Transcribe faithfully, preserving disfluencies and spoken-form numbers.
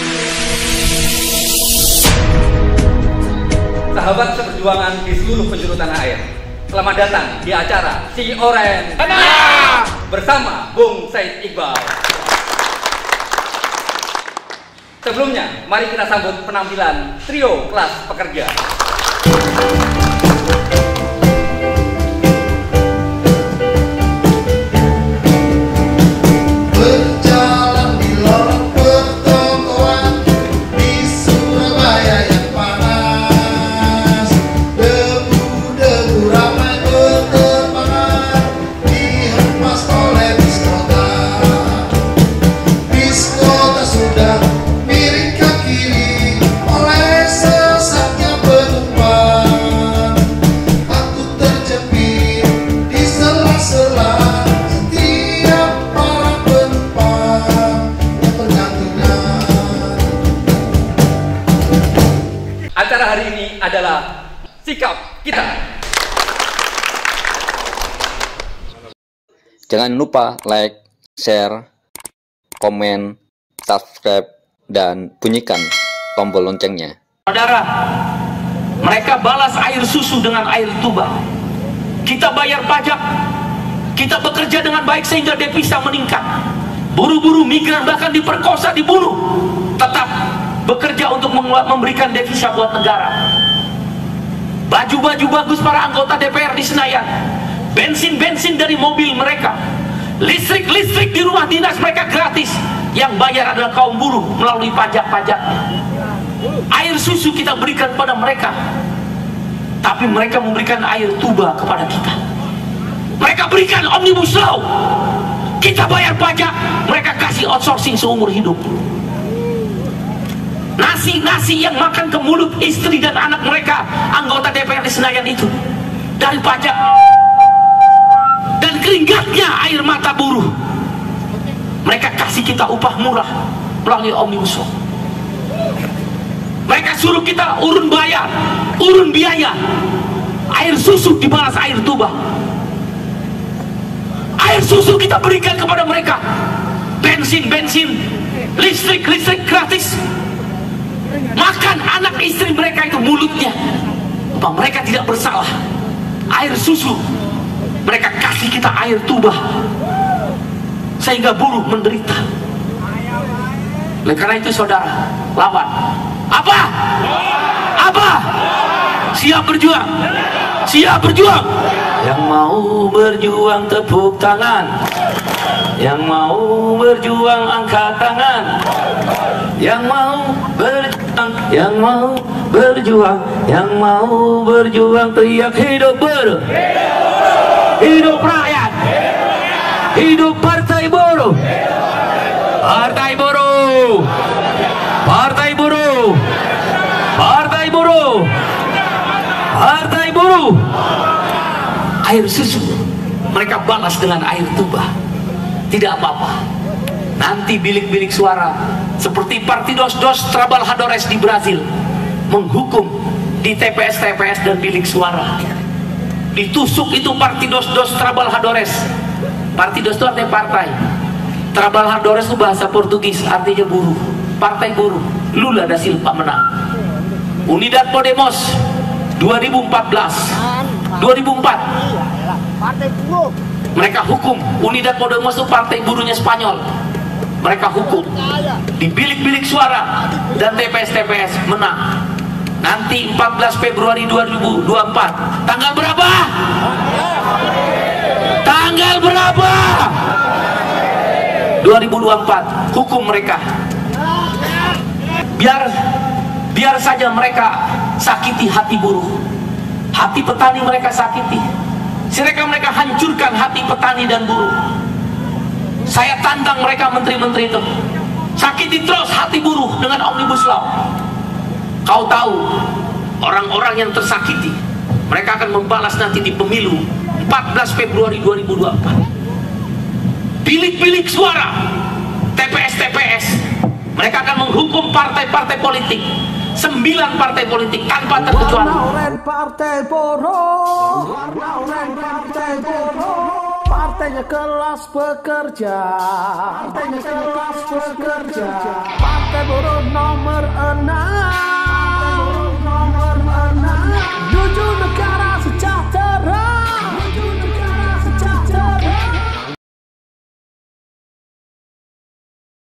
Sahabat seperjuangan di seluruh penjuru tanah air, selamat datang di acara Si Oren bersama Bung Said Iqbal. Sebelumnya, mari kita sambut penampilan trio kelas pekerja. Acara hari ini adalah sikap kita. Jangan lupa like, share, komen, subscribe, dan bunyikan tombol loncengnya. Saudara, mereka balas air susu dengan air tuba. Kita bayar pajak, kita bekerja dengan baik sehingga devisa meningkat. Buru-buru migran bahkan diperkosa, dibunuh, tetap bekerja untuk memberikan devisa buat negara. Baju-baju bagus para anggota D P R di Senayan, bensin-bensin dari mobil mereka, listrik-listrik di rumah dinas mereka gratis. Yang bayar adalah kaum buruh melalui pajak-pajaknya. Air susu kita berikan kepada mereka, tapi mereka memberikan air tuba kepada kita. Mereka berikan omnibus law, kita bayar pajak, mereka kasih outsourcing seumur hidup. Nasi-nasi yang makan ke mulut istri dan anak mereka, anggota D P R di Senayan itu, dari pajak. Dan keringatnya air mata buruh, mereka kasih kita upah murah melalui omnibus law. Mereka suruh kita urun bayar, urun biaya. Air susu dibalas air tuba. Air susu kita berikan kepada mereka, bensin-bensin, listrik-listrik gratis. Makan anak istri mereka itu mulutnya, apa mereka tidak bersalah. Air susu mereka kasih kita air tuba, sehingga buruh menderita. Oleh karena itu saudara, lawan apa? Apa? Siap berjuang, siap berjuang. Yang mau berjuang tepuk tangan, yang mau berjuang angkat tangan, yang mau berjuang, yang mau berjuang, yang mau berjuang teriak hidup buruh, hidup rakyat, hidup partai buruh, partai buruh, partai buruh, partai buruh, partai buruh. Air susu mereka balas dengan air tuba. Tidak apa-apa, nanti bilik-bilik suara seperti Partidos dos Trabalhadores di Brazil menghukum di T P S T P S dan bilik suara. Ditusuk itu Partidos dos Trabalhadores. Partidos itu artinya partai, Trabalhadores itu bahasa Portugis, artinya buruh, partai buruh. Lula da Silva menang. Unidad Podemos dua ribu empat belas, dua ribu empat partai buruh. Mereka hukum Unidad Podemos itu partai buruhnya Spanyol. Mereka hukum di bilik-bilik suara dan T P S T P S menang. Nanti empat belas Februari dua ribu dua puluh empat. Tanggal berapa? Tanggal berapa? dua ribu dua puluh empat. Hukum mereka. Biar biar saja mereka sakiti hati buruh. Hati petani mereka sakiti. Mereka mereka hancurkan hati petani dan buruh. Saya tantang mereka menteri-menteri itu, sakiti terus hati buruh dengan omnibus law. Kau tahu, orang-orang yang tersakiti mereka akan membalas nanti di pemilu empat belas Februari dua ribu dua puluh empat. Bilik-bilik suara, T P S T P S, mereka akan menghukum partai-partai politik, sembilan partai politik tanpa terkecuali. Partai buruh, partai buruh, partainya kelas pekerja, partainya kelas pekerja, partai buruh